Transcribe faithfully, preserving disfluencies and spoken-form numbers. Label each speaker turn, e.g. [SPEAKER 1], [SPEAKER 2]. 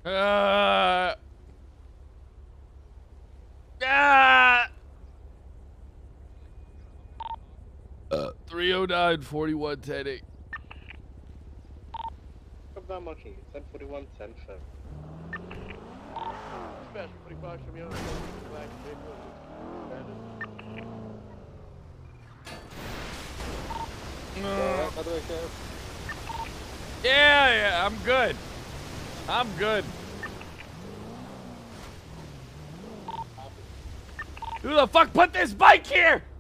[SPEAKER 1] Uh. Ah. Uh. three oh nine, forty-one, ten, eight.
[SPEAKER 2] Come down, Monkey. ten forty-one, ten seven.
[SPEAKER 3] Dispatch forty-five, show me on the black vehicle.
[SPEAKER 1] Uh,
[SPEAKER 2] By the way, Sheriff.
[SPEAKER 1] yeah, yeah, I'm good. I'm good. Who the fuck put this bike here?